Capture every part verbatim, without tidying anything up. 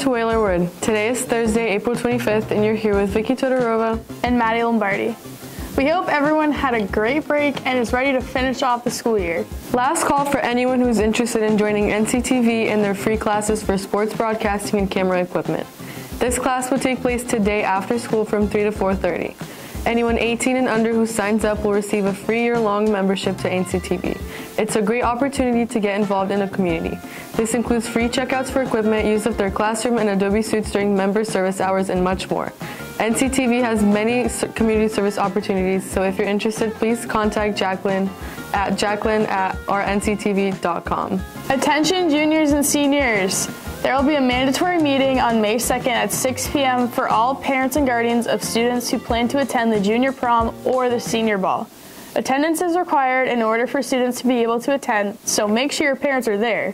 to Whalerwood. Today is Thursday, April twenty-fifth, and you're here with Vicky Todorova and Maddie Lombardi. We hope everyone had a great break and is ready to finish off the school year. Last call for anyone who's interested in joining N C T V in their free classes for sports broadcasting and camera equipment. This class will take place today after school from three to four thirty. Anyone eighteen and under who signs up will receive a free year-long membership to N C T V. It's a great opportunity to get involved in a community. This includes free checkouts for equipment, use of their classroom and Adobe suites during member service hours, and much more. N C T V has many community service opportunities, so if you're interested, please contact Jacqueline at jacqueline at r n c t v dot com. Attention juniors and seniors! There will be a mandatory meeting on May second at six p m for all parents and guardians of students who plan to attend the junior prom or the senior ball. Attendance is required in order for students to be able to attend, so make sure your parents are there.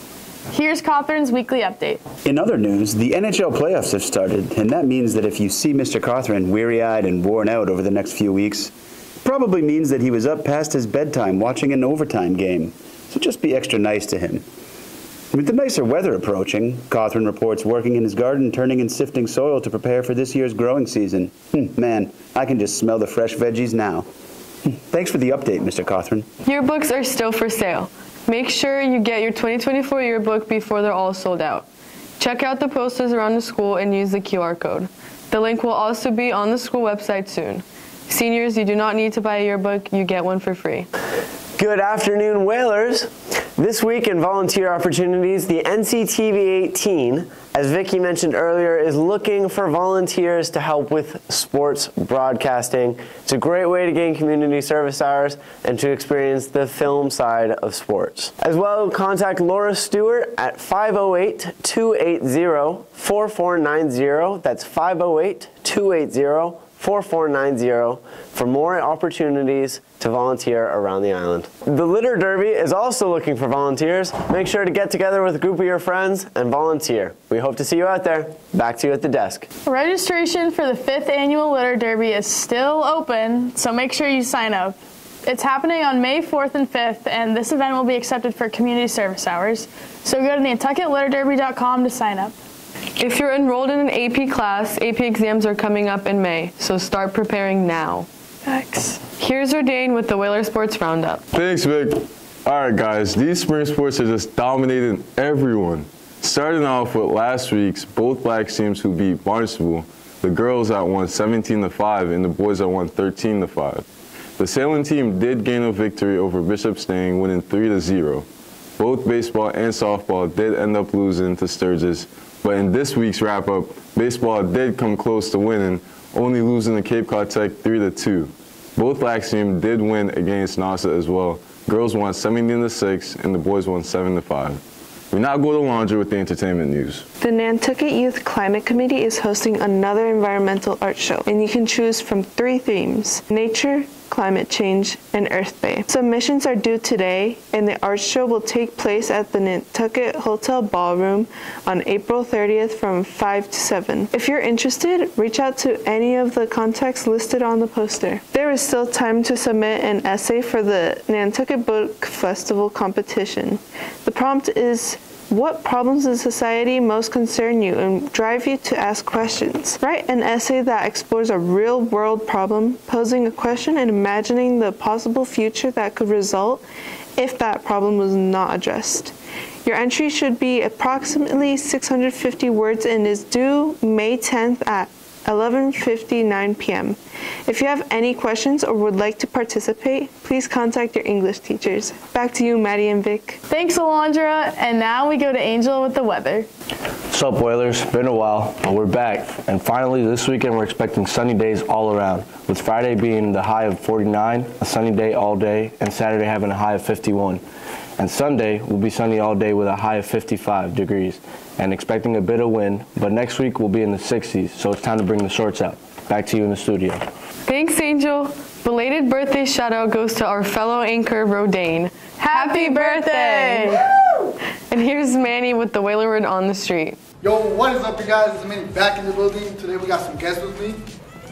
Here's Cothran's weekly update. In other news, the N H L playoffs have started, and that means that if you see Mister Cothran weary-eyed and worn out over the next few weeks, it probably means that he was up past his bedtime watching an overtime game, so just be extra nice to him. With the nicer weather approaching, Cothran reports working in his garden, turning and sifting soil to prepare for this year's growing season. Hm, man, I can just smell the fresh veggies now. Hm, thanks for the update, Mister Cothran. Yearbooks are still for sale. Make sure you get your twenty twenty-four yearbook before they're all sold out. Check out the posters around the school and use the Q R code. The link will also be on the school website soon. Seniors, you do not need to buy a yearbook, you get one for free. Good afternoon, Whalers. This week in volunteer opportunities, the N C T V eighteen, as Vicky mentioned earlier, is looking for volunteers to help with sports broadcasting. It's a great way to gain community service hours and to experience the film side of sports. As well, contact Laura Stewart at five oh eight, two eight zero, four four nine zero. That's five oh eight, two eight zero, four four nine zero for more opportunities to volunteer around the island. The Litter Derby is also looking for volunteers. Make sure to get together with a group of your friends and volunteer. We hope to see you out there. Back to you at the desk. Registration for the fifth annual Litter Derby is still open, so make sure you sign up. It's happening on May fourth and fifth, and this event will be accepted for community service hours. So go to nantucket litter derby dot com to sign up. If you're enrolled in an A P class, A P exams are coming up in May, so start preparing now. Thanks. Here's Jordan with the Whaler Sports Roundup. Thanks, Vic. All right, guys, these spring sports are just dominating everyone. Starting off with last week's both black teams who beat Barnstable. The girls that won seventeen to five and the boys that won thirteen to five. The sailing team did gain a victory over Bishop Stang, winning three to zero. Both baseball and softball did end up losing to Sturgis, but in this week's wrap-up, baseball did come close to winning, only losing to Cape Cod Tech three to two. Both black teams did win against NASA as well. Girls won seventeen to six and the boys won seven to five. We now go to Laundry with the entertainment news. The Nantucket Youth Climate Committee is hosting another environmental art show, and you can choose from three themes: nature, climate change, and Earth Day. Submissions are due today, and the art show will take place at the Nantucket Hotel Ballroom on April thirtieth from five to seven. If you're interested, reach out to any of the contacts listed on the poster. There is still time to submit an essay for the Nantucket Book Festival competition. The prompt is: what problems in society most concern you and drive you to ask questions? Write an essay that explores a real-world problem, posing a question and imagining the possible future that could result if that problem was not addressed. Your entry should be approximately six hundred fifty words and is due May tenth at eleven fifty-nine p m If you have any questions or would like to participate, please contact your English teachers. Back to you, Maddie and Vic. Thanks, Alondra. And now we go to Angel with the weather. What's up, Whalers? Been a while, but we're back. And finally, this weekend we're expecting sunny days all around, with Friday being the high of forty-nine, a sunny day all day, and Saturday having a high of fifty-one. And Sunday will be sunny all day with a high of fifty-five degrees, and expecting a bit of wind, but next week we'll be in the sixties, so it's time to bring the shorts out. Back to you in the studio. Thanks, Angel. Belated birthday shout-out goes to our fellow anchor, Rodane. Happy birthday! Woo! And here's Manny with the Whalerwood on the Street. Yo, what is up, you guys? It's Manny back in the building. Today we got some guests with me.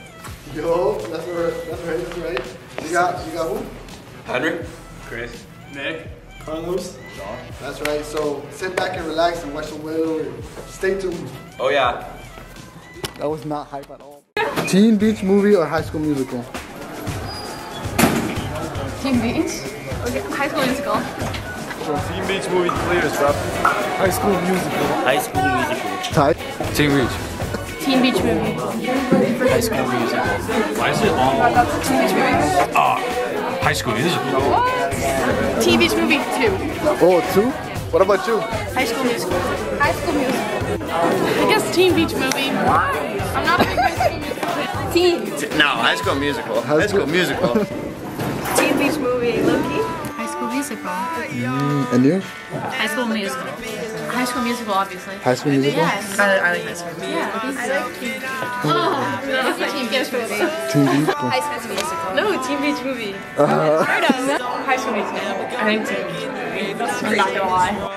Yo, that's right, that's right, that's right. You got, you got who? Henry, Chris, Nick, Carlos. That's right. So sit back and relax and watch the Whaler. Stay tuned. Oh yeah. That was not hype at all. Teen Beach Movie or High School Musical? Teen Beach? Okay, High School Musical. Teen Beach Movie players, bro. High School Musical. High School Musical. Ty? Teen Beach. Teen Beach Movie. High School Musical. Why is it long? Teen Beach Movie. Ah, High School Musical. What? Teen Beach Movie two. Oh, two? What about you? High School Musical. High School Musical. I guess Teen Beach Movie. Why? I'm not a big High School Musical fan. Teen. No, High School Musical. High School Musical. Teen Beach Movie, Loki. High School Musical. Mm, and you? High School Musical. High School Musical, obviously. High School Musical? Yes. I, I like High School Musical. Yeah, I think so. I like Teen Beach. Oh, no, Teen Beach Movie. Teen Beach? High School Musical. No, Teen Beach Movie. Uh-huh. High School Musical. I think Teen Beach Movie. I'm not gonna lie.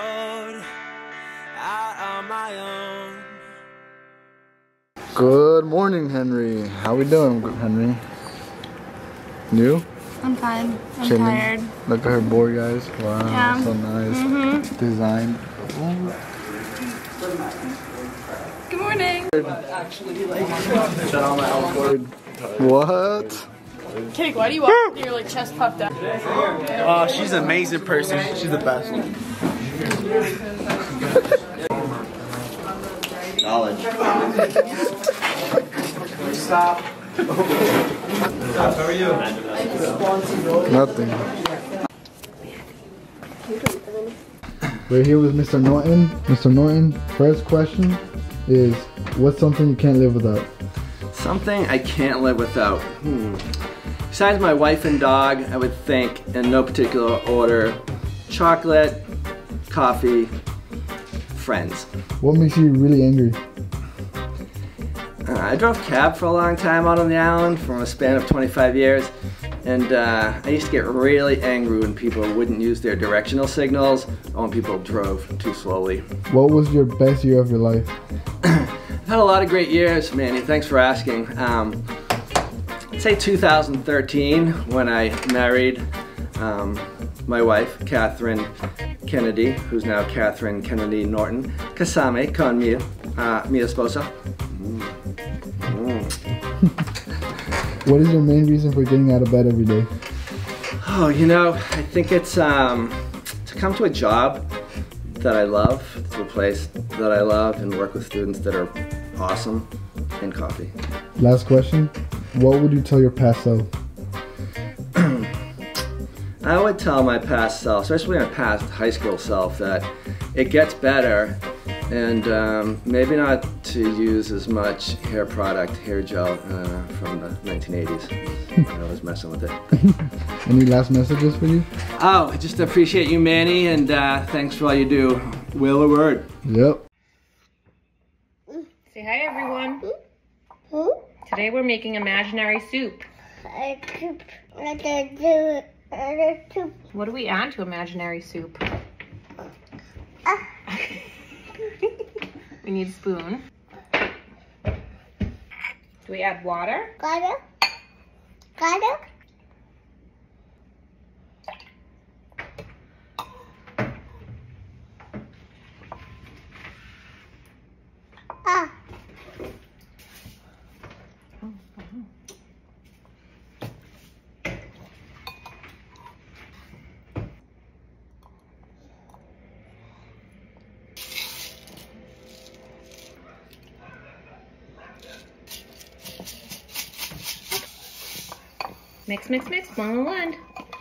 Good morning, Henry. How we doing, Henry? You? I'm fine. I'm Chilling. tired. Look at her board, guys. Wow, Yeah. so nice. Mm-hmm. Design. Good morning. What? Kitty, why do you walk with your like chest puffed out? Oh, she's an amazing person. She's the best. Knowledge. Stop. How are you? Nothing. We're here with Mister Norton. Mister Norton, first question is, what's something you can't live without? Something I can't live without. Hmm. Besides my wife and dog, I would think, in no particular order, chocolate, coffee, friends. What makes you really angry? Uh, I drove cab for a long time out on the island for a span of twenty-five years, and uh, I used to get really angry when people wouldn't use their directional signals or when people drove too slowly. What was your best year of your life? I've had a lot of great years, Manny. Thanks for asking. Um, I'd say two thousand thirteen when I married um, my wife, Catherine Kennedy, who's now Catherine Kennedy Norton. Casame con mi, uh, mi esposa. Mm. What is your main reason for getting out of bed every day? Oh, you know, I think it's um, to come to a job that I love, to a place that I love, and work with students that are awesome, and coffee. Last question. What would you tell your past self? I would tell my past self, especially my past high school self, that it gets better, and um, maybe not to use as much hair product, hair gel uh, from the nineteen eighties. I was messing with it. Any last messages for you? Oh, I just appreciate you, Manny, and uh, thanks for all you do. Will a word. Yep. Say hi, everyone. Today we're making imaginary soup. What do we add to imaginary soup? We need a spoon. Do we add water? Got it. Got it. Ah. Mix, mix, mix, one, one.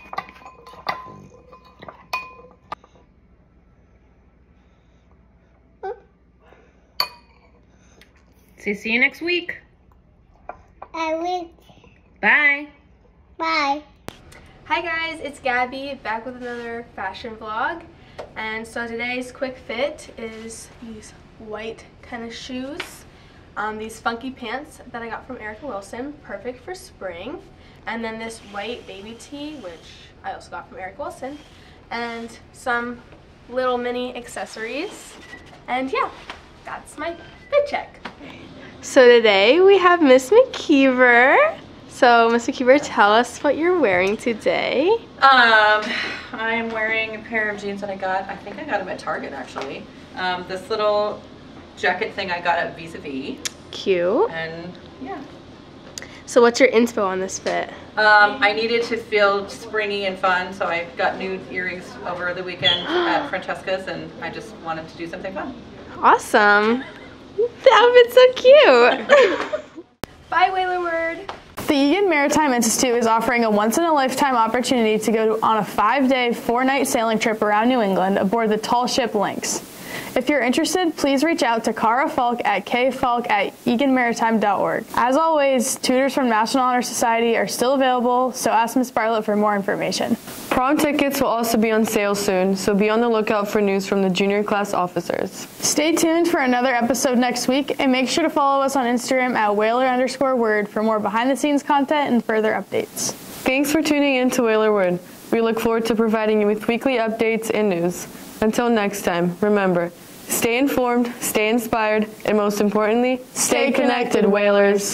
So see you next week. I will. Bye. Bye. Hi guys, it's Gabby back with another fashion vlog. And so today's quick fit is these white tennis shoes, um, these funky pants that I got from Erica Wilson, perfect for spring. And then this white baby tee, which I also got from Erica Wilson, and some little mini accessories. And yeah, that's my fit check. So today we have Miss McKeever. So, Mister Keeper, tell us what you're wearing today. Um, I'm wearing a pair of jeans that I got, I think I got them at Target actually. Um, this little jacket thing I got at Vis-a-Vis. Cute. And yeah. So what's your inspo on this fit? Um, I needed to feel springy and fun, so I got new earrings over the weekend at Francesca's, and I just wanted to do something fun. Awesome. The outfit's so cute. Bye, Whaler Word. The Egan Maritime Institute is offering a once-in-a-lifetime opportunity to go on a five-day, four-night sailing trip around New England aboard the tall ship Lynx. If you're interested, please reach out to Cara Falk at k falk at egan maritime dot org. As always, tutors from National Honor Society are still available, so ask Miz Bartlett for more information. Prom tickets will also be on sale soon, so be on the lookout for news from the junior class officers. Stay tuned for another episode next week, and make sure to follow us on Instagram at Whaler underscore word for more behind-the-scenes content and further updates. Thanks for tuning in to Whaler Word. We look forward to providing you with weekly updates and news. Until next time, remember, stay informed, stay inspired, and most importantly, stay, stay connected, Whalers.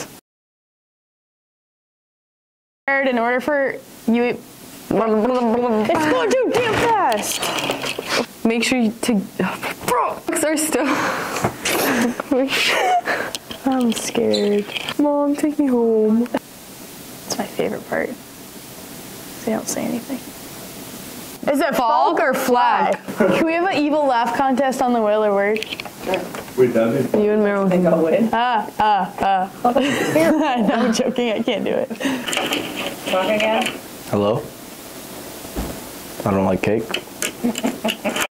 In order for you... It's going too damn fast! Make sure you to... Books are still... I'm scared. Mom, take me home. It's my favorite part. They don't say anything. Is it Falk or Flag? Can we have an evil laugh contest on the Whaler Word? We're done. You and Meryl think I'll win. Ah, ah, ah. No, I'm joking. I can't do it. Talk again? Hello? I don't like cake.